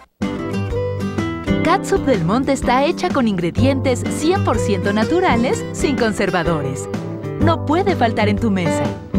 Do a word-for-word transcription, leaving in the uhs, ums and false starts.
Catsup del Monte está hecha con ingredientes cien por ciento naturales, sin conservadores. No puede faltar en tu mesa.